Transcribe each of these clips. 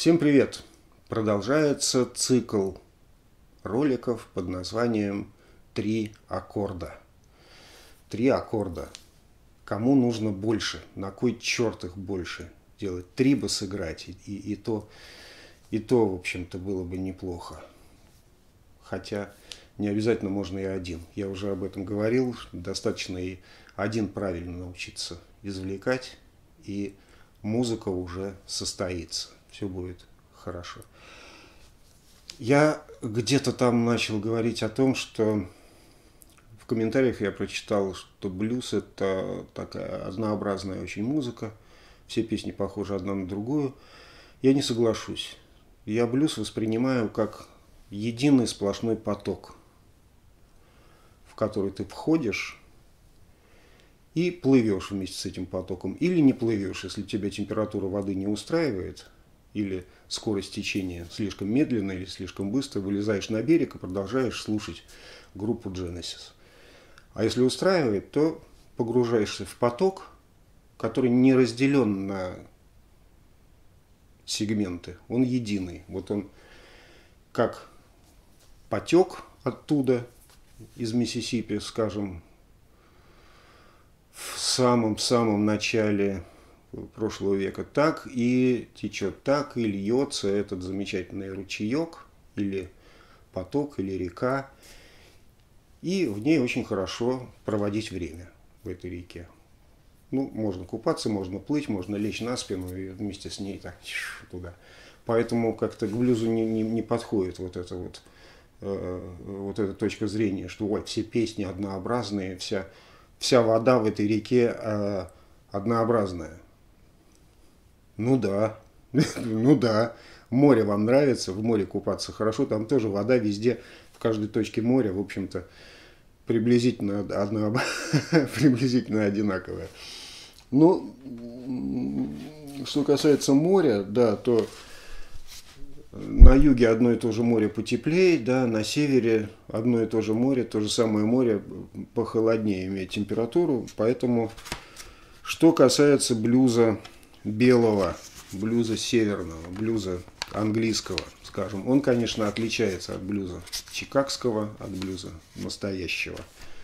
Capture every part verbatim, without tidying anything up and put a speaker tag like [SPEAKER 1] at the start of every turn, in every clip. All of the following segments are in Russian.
[SPEAKER 1] Всем привет! Продолжается цикл роликов под названием «Три аккорда». Три аккорда. Кому нужно больше? На кой черт их больше делать? Три бы сыграть, и, и, то, и то, в общем-то, было бы неплохо. Хотя не обязательно можно и один. Я уже об этом говорил. Достаточно и один правильно научиться извлекать, и музыка уже состоится. Все будет хорошо. Я где-то там начал говорить о том, что в комментариях я прочитал, что блюз – это такая однообразная очень музыка. Все песни похожи одна на другую. Я не соглашусь. Я блюз воспринимаю как единый сплошной поток, в который ты входишь и плывешь вместе с этим потоком. Или не плывешь, если тебя температура воды не устраивает, или скорость течения слишком медленная или слишком быстрая, вылезаешь на берег и продолжаешь слушать группу Genesis. А если устраивает, то погружаешься в поток, который не разделен на сегменты. Он единый. Вот он как потек оттуда, из Миссисипи, скажем, в самом-самом начале прошлого века, так и течет, так и льется этот замечательный ручеек, или поток, или река. И в ней очень хорошо проводить время, в этой реке. Ну, можно купаться, можно плыть, можно лечь на спину и вместе с ней так туда. Поэтому как-то к блюзу не, не, не подходит вот эта вот, э, вот эта точка зрения, что ой, все песни однообразные, вся, вся вода в этой реке э, однообразная. Ну да, ну да, море вам нравится, в море купаться хорошо, там тоже вода везде, в каждой точке моря, в общем-то, приблизительно, одно, приблизительно одинаковая. Ну, что касается моря, да, то на юге одно и то же море потеплее, да, на севере одно и то же море, то же самое море похолоднее имеет температуру, поэтому, что касается блюза белого, блюза северного, блюза английского, скажем, он, конечно, отличается от блюза чикагского, от блюза настоящего,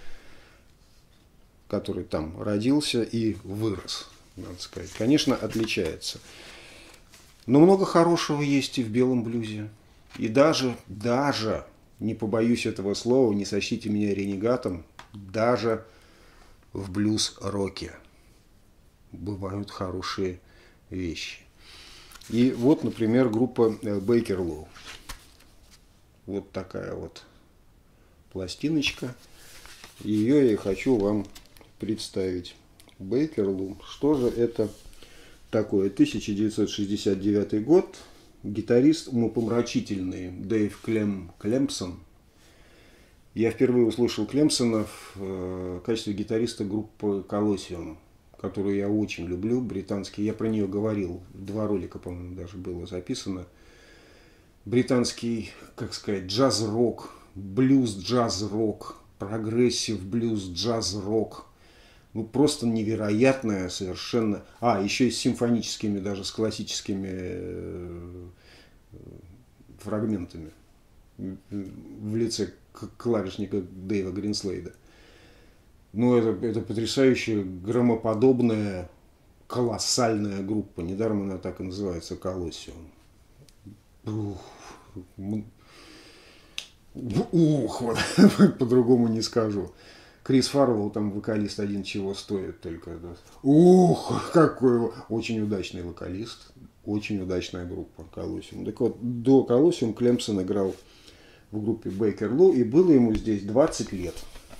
[SPEAKER 1] который там родился и вырос, надо сказать. Конечно, отличается. Но много хорошего есть и в белом блюзе. И даже, даже, не побоюсь этого слова, не сочтите меня ренегатом, даже в блюз-роке бывают хорошие вещи. И вот, например, группа Бейкер-Лоу. Вот такая вот пластиночка. Ее я и хочу вам представить. Бейкер-Лоу. Что же это такое? тысяча девятьсот шестьдесят девятый год. Гитарист умопомрачительный Дэйв Клем, Клемпсон. Я впервые услышал Клемпсона в качестве гитариста группы Колоссиум, которую я очень люблю, британский. Я про нее говорил, два ролика, по-моему, даже было записано. Британский, как сказать, джаз-рок, блюз-джаз-рок, прогрессив блюз-джаз-рок. Ну, просто невероятное совершенно. А, еще и с симфоническими, даже с классическими фрагментами в лице клавишника Дэйва Гринслейда. Ну, это, это потрясающая, громоподобная, колоссальная группа. Недаром она так и называется, Колоссиум. Ух, ух вот, по-другому не скажу. Крис Фарлоу, там вокалист один чего стоит только. Да. Ух, какой очень удачный вокалист. Очень удачная группа Колоссиум. Так вот, до Колоссиум Клемпсон играл в группе Бейкер-Лоу, и было ему здесь двадцать лет.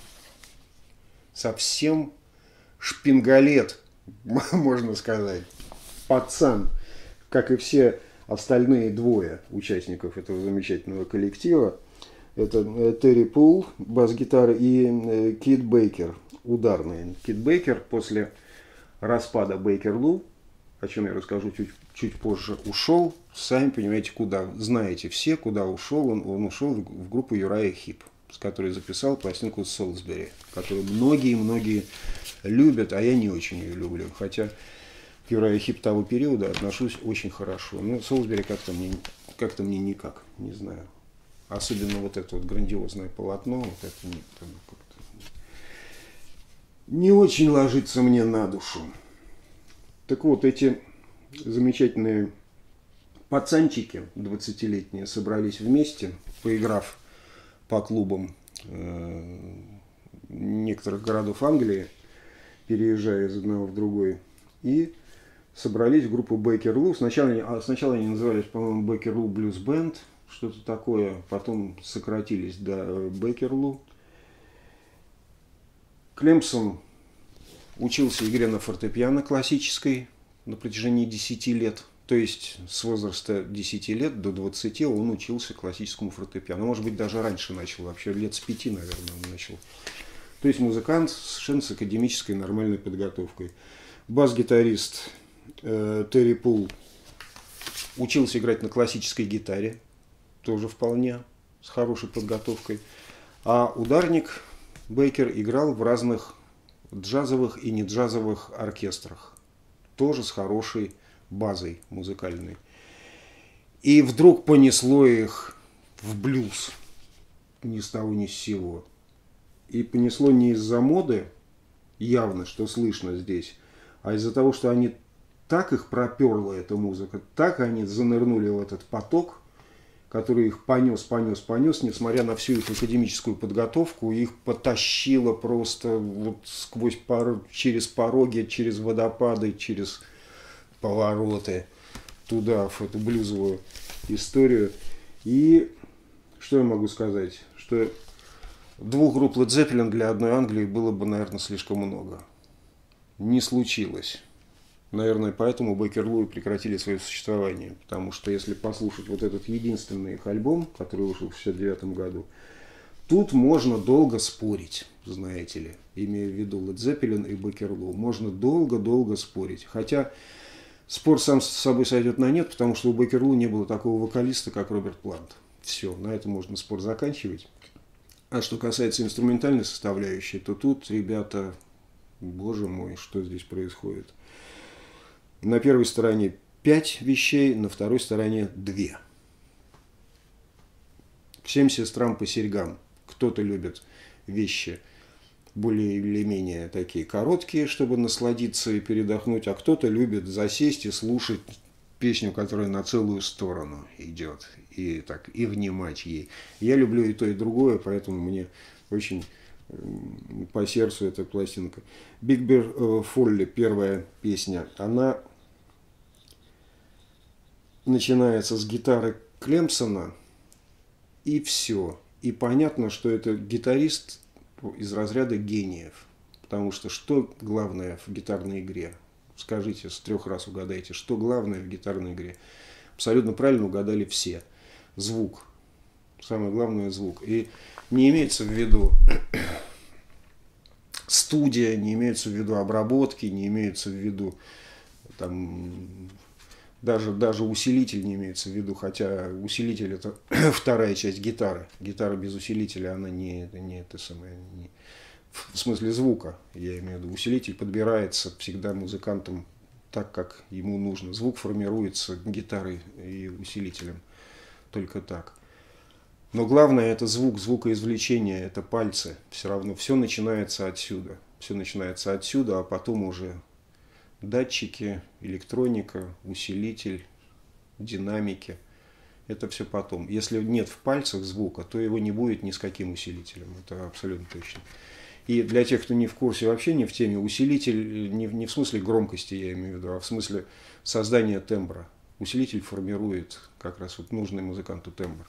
[SPEAKER 1] Совсем шпингалет, можно сказать. Пацан, как и все остальные двое участников этого замечательного коллектива. Это Терри Пул, бас-гитара, и Кит Бейкер, ударный. Кит Бейкер после распада Бейкер-Лоу, о чем я расскажу чуть, чуть позже, ушел, сами понимаете, куда. Знаете все, куда ушел. Он, он ушел в группу Юрайя Хип, с которой записал пластинку Солсбери, которую многие-многие любят, а я не очень ее люблю. Хотя к Юрае Хип того периода отношусь очень хорошо. Ну, Солсбери как-то мне, как-то мне никак, не знаю. Особенно вот это вот грандиозное полотно, вот это не, как-то не очень ложится мне на душу. Так вот, эти замечательные пацанчики двадцатилетние собрались вместе, поиграв по клубам э, некоторых городов Англии, переезжая из одного в другой, и собрались в группу Бейкерлу. Сначала, сначала они назывались, по-моему, Бейкерлу Блюз Бенд, что-то такое, потом сократились до Бейкерлу. Клемпсон учился игре на фортепиано классической на протяжении десяти лет. То есть с возраста десяти лет до двадцати он учился классическому фортепиано. Может быть, даже раньше начал, вообще лет с пяти, наверное, он начал. То есть музыкант совершенно с академической нормальной подготовкой. Бас-гитарист э, Терри Пул учился играть на классической гитаре, тоже вполне с хорошей подготовкой. А ударник Бейкер играл в разных джазовых и не джазовых оркестрах, тоже с хорошей базой музыкальной. И вдруг понесло их в блюз ни с того ни с сего. И понесло не из-за моды, явно, что слышно здесь, а из-за того, что они так их проперла, эта музыка, так они занырнули в этот поток, который их понес, понес, понес, несмотря на всю их академическую подготовку, их потащило просто вот сквозь пор... через пороги, через водопады, через повороты туда, в эту блюзовую историю. И что я могу сказать? Что двух групп Led Zeppelin для одной Англии было бы, наверное, слишком много. Не случилось. Наверное, поэтому Бейкерлу и прекратили свое существование. Потому что если послушать вот этот единственный их альбом, который вышел в шестьдесят девятом году, тут можно долго спорить, знаете ли. Имея в виду Led Zeppelin и Бейкерлу. Можно долго-долго спорить. Хотя спор сам с собой сойдет на нет, потому что у Бейкерлу не было такого вокалиста, как Роберт Плант. Все, на этом можно спор заканчивать. А что касается инструментальной составляющей, то тут, ребята, боже мой, что здесь происходит. На первой стороне пять вещей, на второй стороне две. Всем сестрам по серьгам. Кто-то любит вещи более или менее такие короткие, чтобы насладиться и передохнуть, а кто-то любит засесть и слушать песню, которая на целую сторону идет, и так и внимать ей. Я люблю и то, и другое, поэтому мне очень по сердцу эта пластинка. Big Bear Folly, первая песня, она начинается с гитары Клемпсона, и все. И понятно, что это гитарист из разряда гениев. Потому что что главное в гитарной игре? Скажите, с трех раз угадайте, что главное в гитарной игре? Абсолютно правильно угадали все. Звук. Самое главное – звук. И не имеется в виду студия, не имеется в виду обработки, не имеется в виду там, даже, даже усилитель не имеется в виду, хотя усилитель – это вторая часть гитары. Гитара без усилителя, она не, не это самое, не, в смысле звука, я имею в виду. Усилитель подбирается всегда музыкантом так, как ему нужно. Звук формируется гитарой и усилителем. Только так. Но главное это звук, звукоизвлечение, это пальцы. Все равно все начинается отсюда. Все начинается отсюда, а потом уже датчики, электроника, усилитель, динамики. Это все потом. Если нет в пальцах звука, то его не будет ни с каким усилителем. Это абсолютно точно. И для тех, кто не в курсе, вообще не в теме, усилитель не, не в смысле громкости, я имею в виду, а в смысле создания тембра. Усилитель формирует как раз вот нужный музыканту тембр.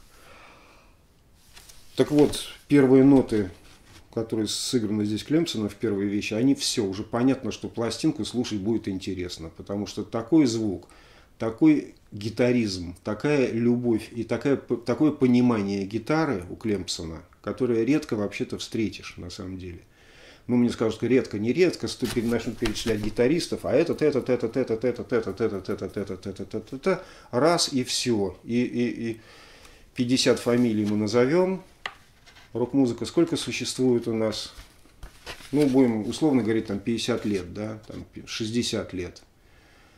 [SPEAKER 1] Так вот, первые ноты, которые сыграны здесь Клемпсона в первой вещи, они все, уже понятно, что пластинку слушать будет интересно, потому что такой звук, такой гитаризм, такая любовь и такая, такое понимание гитары у Клемпсона, которое редко вообще-то встретишь на самом деле. Ну, мне скажут, редко, не редко, начнут перечислять гитаристов, а этот, этот, этот, этот, этот, этот, этот, этот, этот, этот, этот, этот, раз и все. И, и, и пятьдесят фамилий мы назовем. Рок-музыка сколько существует у нас? Ну, будем условно говорить, там пятьдесят лет, да, там шестьдесят лет.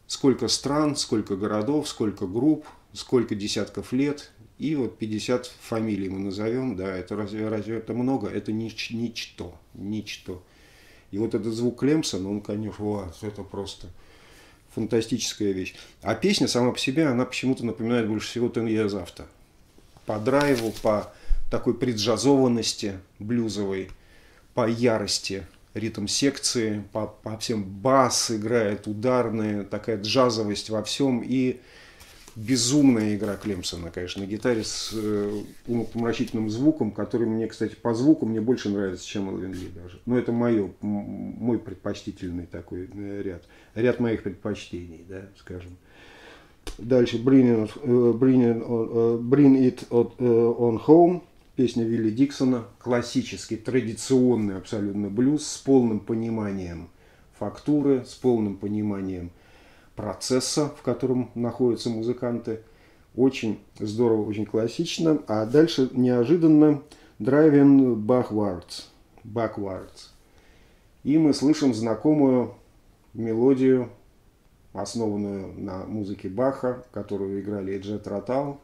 [SPEAKER 1] сколько стран, сколько городов, сколько групп, сколько десятков лет. И вот пятьдесят фамилий мы назовем. Да, это разве, разве это много? Это нич, ничто. Ничто. И вот этот звук Клемсона, он, конечно, вот, это просто фантастическая вещь. А песня сама по себе, она почему-то напоминает больше всего Ten Years After. По драйву, по такой преджазованности блюзовой, по ярости ритм-секции, по, по всем бас играет, ударные, такая джазовость во всем. И безумная игра Клемсона, конечно, на гитаре с э, умопомрачительным звуком, который мне, кстати, по звуку мне больше нравится, чем Элвин Ли даже. Но это мое, мой предпочтительный такой ряд. Ряд моих предпочтений, да, скажем. Дальше Bring It, bring it, on, bring it on Home, песня Вилли Диксона. Классический, традиционный абсолютно блюз с полным пониманием фактуры, с полным пониманием процесса, в котором находятся музыканты. Очень здорово, очень классично. А дальше неожиданно Driving Backwards. Backwards. И мы слышим знакомую мелодию, основанную на музыке Баха, которую играли Джет Ротал.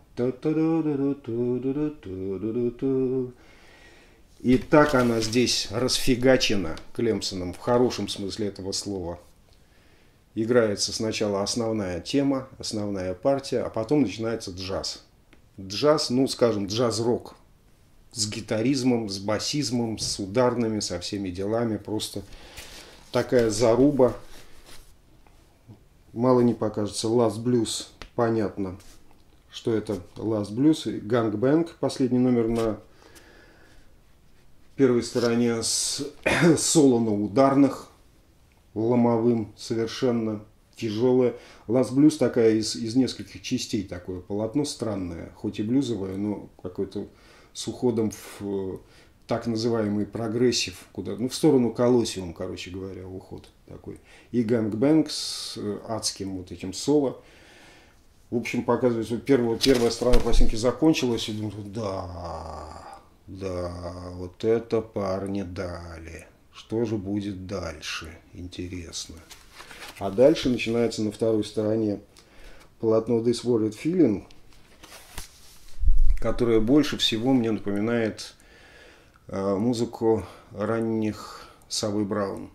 [SPEAKER 1] И так она здесь расфигачена Клемсоном в хорошем смысле этого слова. Играется сначала основная тема, основная партия, а потом начинается джаз. Джаз, ну, скажем, джаз-рок. С гитаризмом, с басизмом, с ударными, со всеми делами. Просто такая заруба. Мало не покажется. Last Blues, понятно, что это Last Blues. Gang Bang, последний номер на первой стороне с соло на ударных. Ломовым, совершенно тяжелое. Last Blues такая из, из нескольких частей, такое полотно странное, хоть и блюзовое, но какое-то с уходом в так называемый прогрессив, куда, ну, в сторону колоссиум, короче говоря, уход такой. И Gang Bang с адским вот этим соло. В общем, показывается, первая, первая сторона пластинки закончилась, и думаю, да, да, вот это парни дали. Что же будет дальше? Интересно. А дальше начинается на второй стороне полотно This Worried Feeling, которое больше всего мне напоминает э, музыку ранних Савой Браун.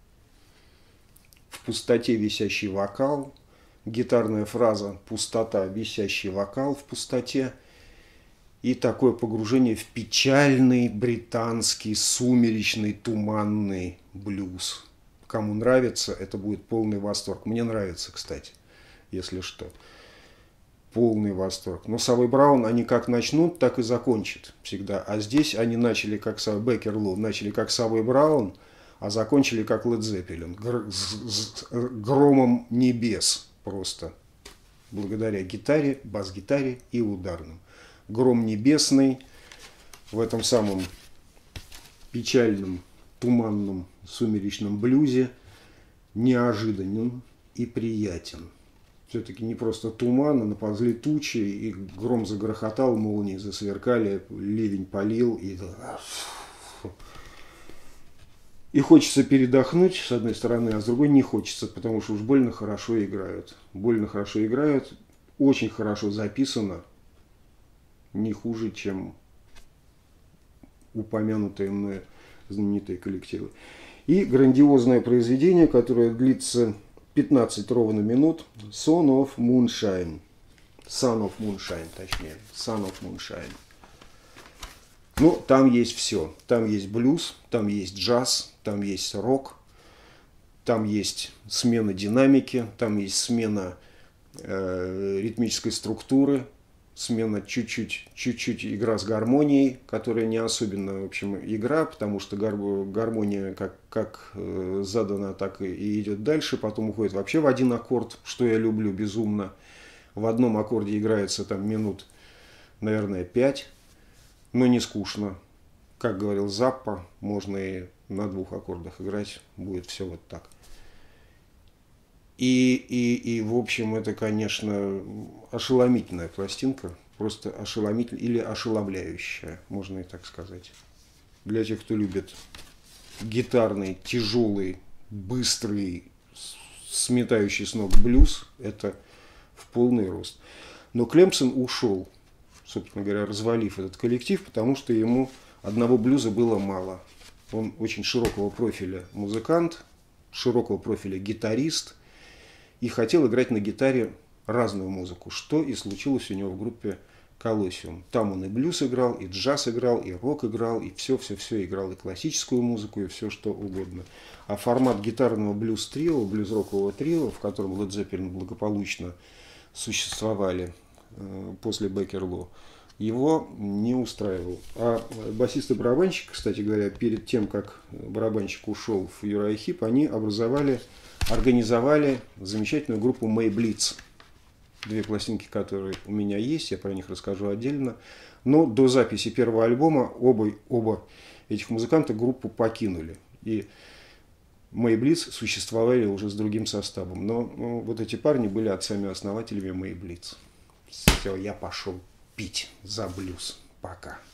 [SPEAKER 1] В пустоте висящий вокал, гитарная фраза «пустота, висящий вокал в пустоте». И такое погружение в печальный британский сумеречный туманный блюз. Кому нравится, это будет полный восторг. Мне нравится, кстати, если что. Полный восторг. Но Савой Браун, они как начнут, так и закончат всегда. А здесь они начали как Беккер Лоу, начали как Савой Браун, а закончили как Лед Зеппелин. Гр- с громом небес просто. Благодаря гитаре, бас-гитаре и ударным. Гром небесный в этом самом печальном, туманном, сумеречном блюзе неожиданен и приятен. Все-таки не просто туман, а наползли тучи, и гром загрохотал, молнии засверкали, ливень полил, и... И хочется передохнуть, с одной стороны, а с другой не хочется, потому что уж больно хорошо играют. Больно хорошо играют, очень хорошо записано. Не хуже, чем упомянутые мной знаменитые коллективы. И грандиозное произведение, которое длится пятнадцать ровно минут. Son of Moonshine. Son of Moonshine, точнее. Son of Moonshine. Ну, там есть все. Там есть блюз, там есть джаз, там есть рок, там есть смена динамики, там есть смена э, ритмической структуры, смена чуть-чуть, чуть-чуть игра с гармонией, которая не особенно, в общем, игра, потому что гармония как, как задана, так и идет дальше, потом уходит вообще в один аккорд, что я люблю безумно. В одном аккорде играется там минут, наверное, пять, но не скучно. Как говорил Заппа, можно и на двух аккордах играть, будет все вот так. И, и, и, в общем, это, конечно, ошеломительная пластинка, просто ошеломительная или ошеломляющая, можно и так сказать. Для тех, кто любит гитарный, тяжелый, быстрый, сметающий с ног блюз, это в полный рост. Но Клемсон ушел, собственно говоря, развалив этот коллектив, потому что ему одного блюза было мало. Он очень широкого профиля музыкант, широкого профиля гитарист и хотел играть на гитаре разную музыку, что и случилось у него в группе Колоссиум. Там он и блюз играл, и джаз играл, и рок играл, и все-все-все играл, и классическую музыку, и все что угодно. А формат гитарного блюз-трио, блюз-рокового трио, в котором Led Zeppelin благополучно существовали э, после Беккер-Ло, его не устраивал. А басист и барабанщик, кстати говоря, перед тем, как барабанщик ушел в Юрай Хип, они образовали, организовали замечательную группу May Blitz. Две пластинки, которые у меня есть, я про них расскажу отдельно. Но до записи первого альбома оба, оба этих музыканта группу покинули. И May Blitz существовали уже с другим составом. Но ну, вот эти парни были отцами-основателями May Blitz. Все, я пошел пить за блюз. Пока.